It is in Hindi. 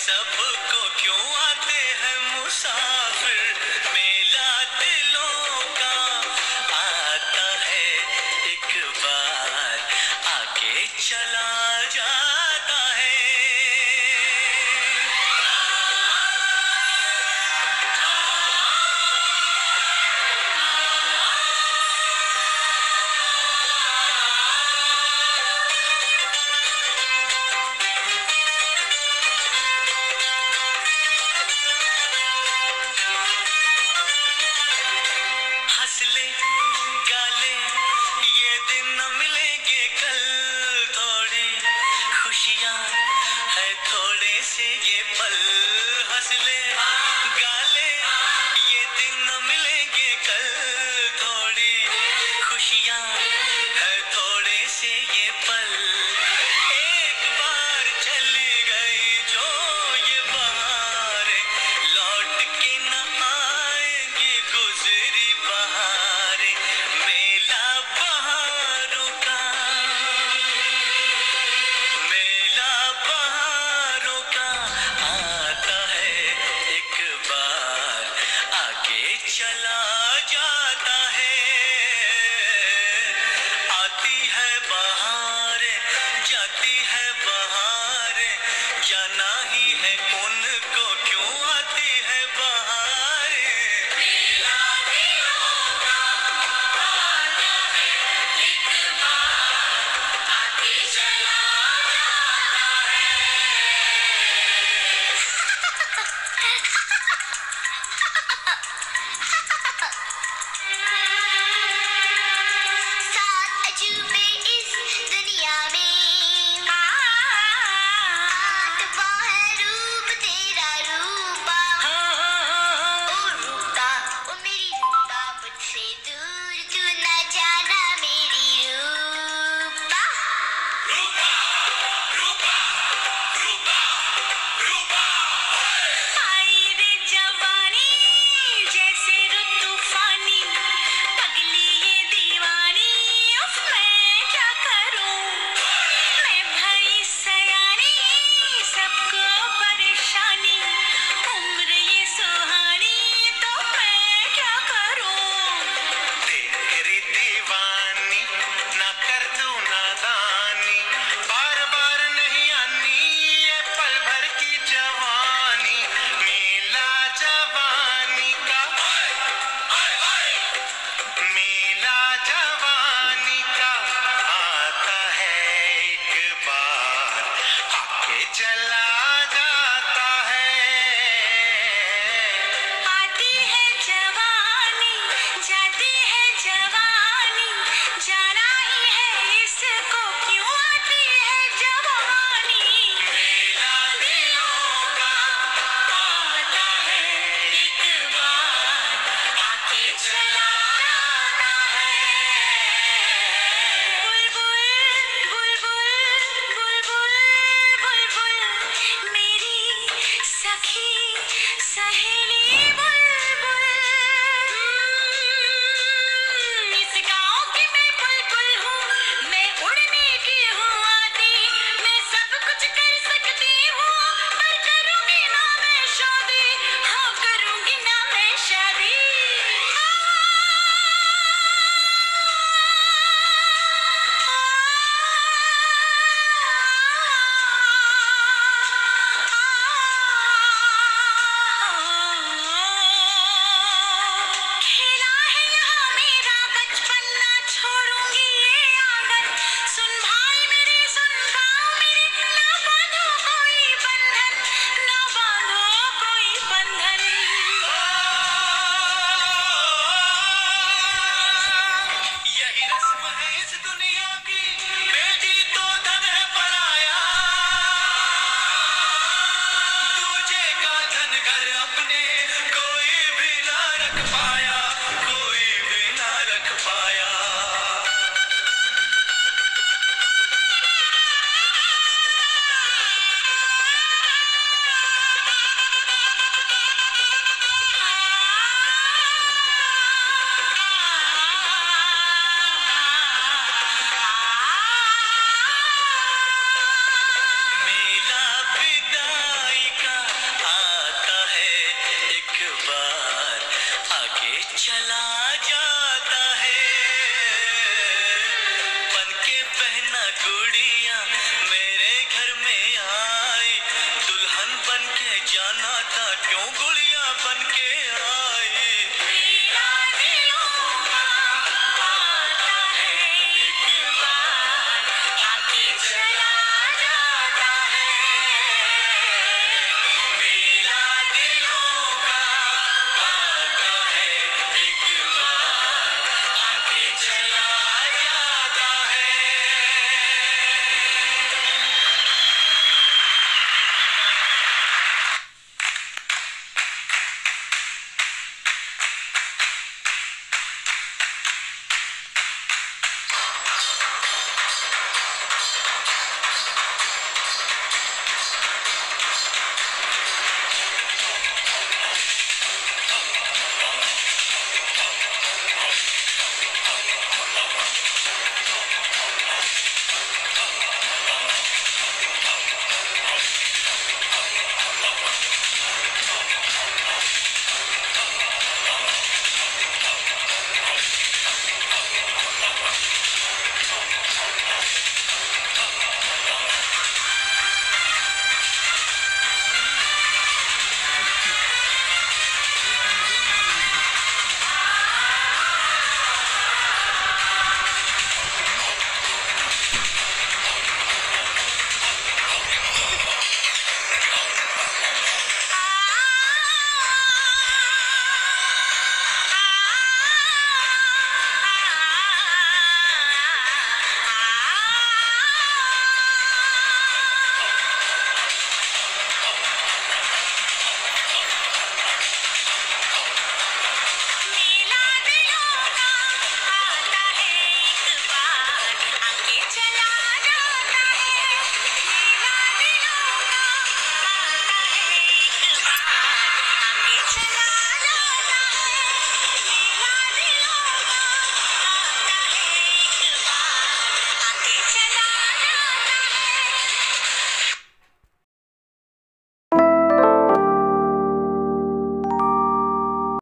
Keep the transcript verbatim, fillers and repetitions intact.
सबको क्यों आते हैं मुसाफिर, मेला दिलों का आता है एक बार, आके चला जाता है। हंस ले गाले ये दिन न मिलेंगे कल, थोड़ी खुशियां है थोड़े से ये पल। हंस ले गाले ये दिन न मिलेंगे कल, थोड़ी खुशियां है थोड़े से ये पल। एक बार चली गई जो ये बहारें, लौट के न आएंगी गुजरी बहारें, मेला बहारों का, मेला बहारों का आता है एक बार, आके चला जाता है। आती है बहारें जाती है बहारें, जाना ही है उनको क्यों आती है बहारें। मेला दिलों का आता है एक बार, आके चला जाता है। सात अजूबे इस दुनिया में, आठवां है रूप तेरा रूपा। ओ रूपा ओ मेरी रूपा, मुझसे दूर तू न जाना मेरी रूपा। आई रे जवानी जैसे रुत तूफानी, पगली ये दीवानी, उफ मैं क्या करूं। मैं भई सयानी सबको परेशानी, उम्र ये सुहानी तो मैं क्या करूं। तेरी दीवानी ना कर तू नादानी, बार बार नहीं आनी ये पल भर की जवानी, मेला जवानी का, मेला जवानी का आता है एक बार, आके चला जाता है। आती है जवानी जाती है जवानी, जाना ही है इसको क्यों आती है जवानी। मेला दिलों का आता है एक बार, आके चला जाता है। बुलबुल बुलबुल बुलबुल बुलबुल, मेरी सखी सहेली बुलबुल। इस गाँव की मैं बुलबुल हूँ, मैं उड़ने की हूँ आदी, मैं सब कुछ कर सकती हूँ, पर करूँगी ना मैं शादी, हाँ करूँगी ना मैं शादी। चला जा